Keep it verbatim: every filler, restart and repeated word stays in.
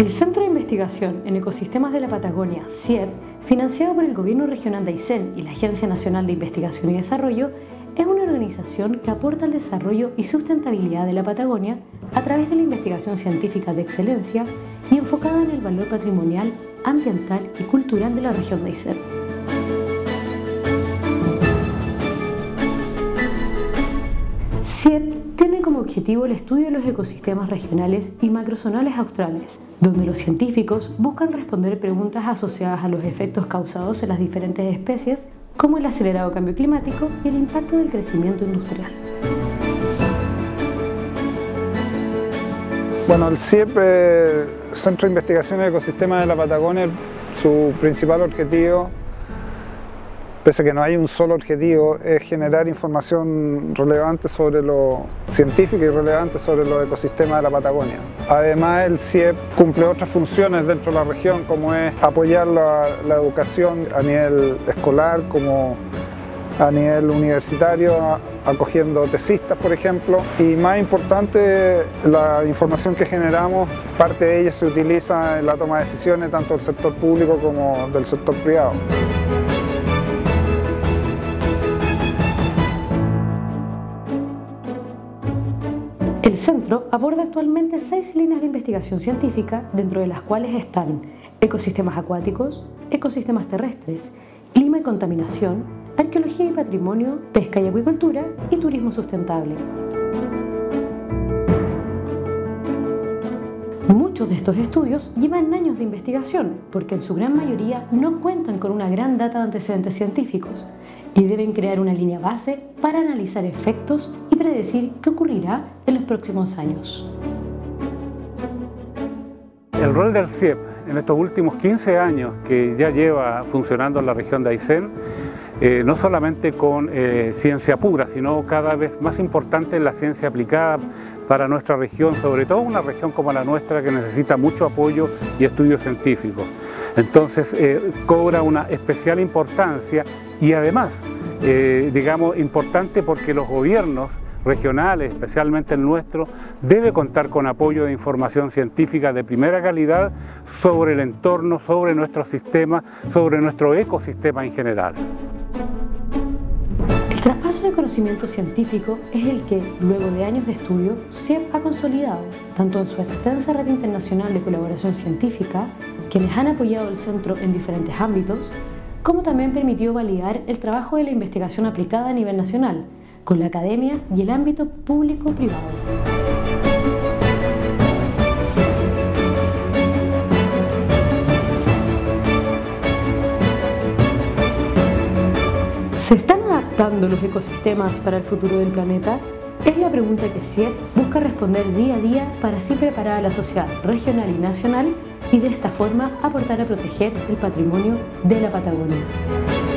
El Centro de Investigación en Ecosistemas de la Patagonia, C I E P, financiado por el Gobierno Regional de Aysén y la Agencia Nacional de Investigación y Desarrollo, es una organización que aporta al desarrollo y sustentabilidad de la Patagonia a través de la investigación científica de excelencia y enfocada en el valor patrimonial, ambiental y cultural de la región de Aysén. C I E P tiene como objetivo el estudio de los ecosistemas regionales y macrozonales australes, donde los científicos buscan responder preguntas asociadas a los efectos causados en las diferentes especies, como el acelerado cambio climático y el impacto del crecimiento industrial. Bueno, el C I E P, Centro de Investigación en Ecosistemas de la Patagonia, su principal objetivo, pese a que no hay un solo objetivo, es generar información relevante sobre lo científico y relevante sobre los ecosistemas de la Patagonia. Además, el C I E P cumple otras funciones dentro de la región, como es apoyar la, la educación a nivel escolar, como a nivel universitario, acogiendo tesistas, por ejemplo. Y más importante, la información que generamos, parte de ella se utiliza en la toma de decisiones tanto del sector público como del sector privado. El centro aborda actualmente seis líneas de investigación científica, dentro de las cuales están ecosistemas acuáticos, ecosistemas terrestres, clima y contaminación, arqueología y patrimonio, pesca y acuicultura y turismo sustentable. Muchos de estos estudios llevan años de investigación, porque en su gran mayoría no cuentan con una gran data de antecedentes científicos y deben crear una línea base para analizar efectos y predecir qué ocurrirá en los próximos años. El rol del C I E P en estos últimos quince años que ya lleva funcionando en la región de Aysén, eh, no solamente con eh, ciencia pura, sino cada vez más importante en la ciencia aplicada para nuestra región, sobre todo una región como la nuestra que necesita mucho apoyo y estudios científicos. Entonces eh, cobra una especial importancia y además, eh, digamos, importante porque los gobiernos regionales, especialmente el nuestro, debe contar con apoyo de información científica de primera calidad sobre el entorno, sobre nuestro sistema, sobre nuestro ecosistema en general. El traspaso de conocimiento científico es el que, luego de años de estudio, C I E P ha consolidado, tanto en su extensa red internacional de colaboración científica, quienes han apoyado el centro en diferentes ámbitos, como también permitió validar el trabajo de la investigación aplicada a nivel nacional, con la academia y el ámbito público-privado. ¿Se están adaptando los ecosistemas para el futuro del planeta? Es la pregunta que C I E P busca responder día a día para así preparar a la sociedad regional y nacional y de esta forma aportar a proteger el patrimonio de la Patagonia.